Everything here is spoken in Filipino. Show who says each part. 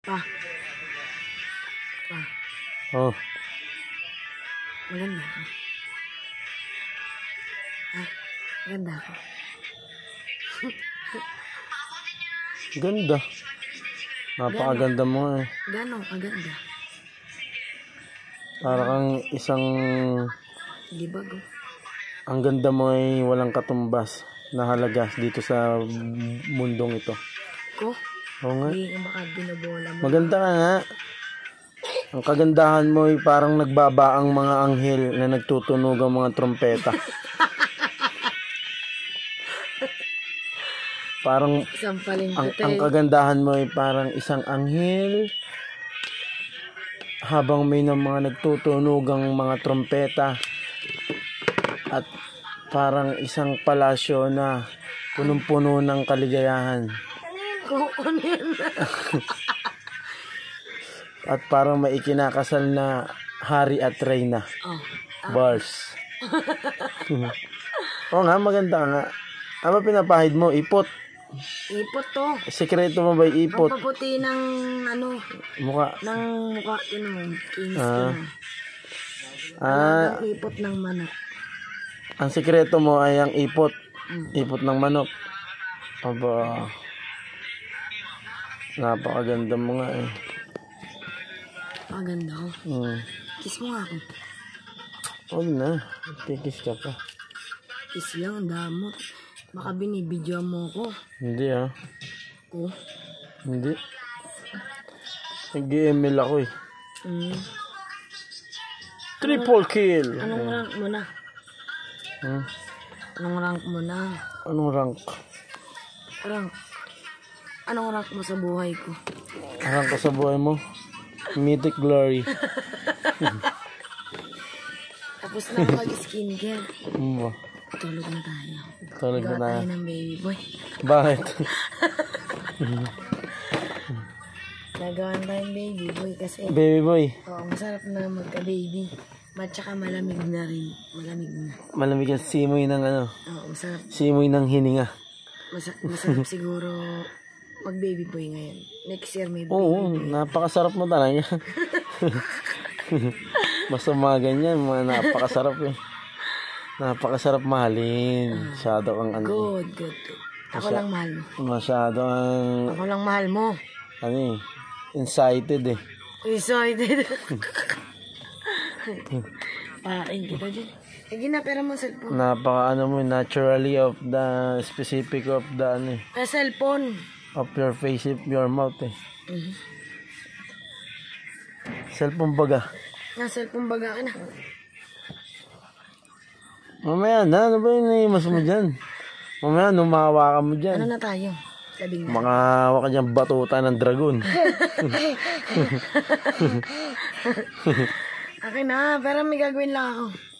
Speaker 1: Pa. Pa.
Speaker 2: Oh.
Speaker 1: Maganda ako. Ha? Maganda ako.
Speaker 2: Ganda. Napakaganda mo eh.
Speaker 1: Gano'ng kaganda?
Speaker 2: Para kang isang...
Speaker 1: Libag oh.
Speaker 2: Ang ganda mo ay walang katumbas na halaga dito sa mundong ito.
Speaker 1: Ko?
Speaker 2: Oo nga.
Speaker 1: Hindi baka binobola mo.
Speaker 2: Maganda ka nga. Ang kagandahan mo ay parang nagbabaang mga anghel na nagtutunog ang mga trompeta. Parang ang kagandahan mo ay parang isang anghel habang may ng mga nagtutunog ang mga trompeta at parang isang palasyo na punong-puno ng kaligayahan. At parang may ikinakasal na hari at reyna. Bars. Oo nga, maganda nga. Ano pinapahid mo? Ipot.
Speaker 1: Ipot to.
Speaker 2: Sekreto mo ba ipot?
Speaker 1: Ang paputi ng ano?
Speaker 2: Mukha.
Speaker 1: Ng mukha yun. Kings Ang ipot ng manok.
Speaker 2: Ang sekreto mo ay ang ipot. Ipot ng manok. Aba. Napakaganda mo nga eh.
Speaker 1: Maganda ko. Kiss mo nga ako.
Speaker 2: Huwag na. Kikis ka pa.
Speaker 1: Kiss lang, damot. Baka binibidyo mo ko.
Speaker 2: Hindi ah.
Speaker 1: Oh?
Speaker 2: Hindi. Nag-email ako eh. Triple kill.
Speaker 1: Anong rank mo na? Anong rank mo na?
Speaker 2: Anong rank?
Speaker 1: Anong rank mo sa buhay ko?
Speaker 2: Rank ko sa buhay mo? Mythic Glory.
Speaker 1: Tapos na mag-skincare. Tulog na tayo.
Speaker 2: Tulog na tayo.
Speaker 1: Ng baby boy.
Speaker 2: Bakit?
Speaker 1: Nagawan tayong baby boy kasi.
Speaker 2: Baby boy?
Speaker 1: Oo, masarap na magka-baby. At saka malamig na rin. Malamig na.
Speaker 2: Malamig ang simoy ng ano?
Speaker 1: Oo, masarap.
Speaker 2: Simoy ng hininga.
Speaker 1: Masarap siguro mag-baby boy ngayon. Next year may baby
Speaker 2: boy. Napakasarap mo talaga. Basta mga ganyan, mga napakasarap eh. Napakasarap mahalin. Masyado kang ano.
Speaker 1: Good. Ako lang mahal mo.
Speaker 2: Masyado ang...
Speaker 1: Ako lang mahal mo.
Speaker 2: Ano eh. Excited eh.
Speaker 1: Excited. Pakin kita dyan. Sige na, pera mo cellphone.
Speaker 2: Napaka ano mo, naturally of the specific of the ano eh.
Speaker 1: Cellphone.
Speaker 2: Of your face, your mouth eh. Cellphone baga.
Speaker 1: Cellphone baga ka na.
Speaker 2: Mamaya na, ano ba yung naimas mo dyan? Mamaya, numahawakan mo dyan.
Speaker 1: Ano na tayo? Labing na.
Speaker 2: Makahawa ka dyan batuta ng dragon.
Speaker 1: Akin na, pero may gagawin lang ako.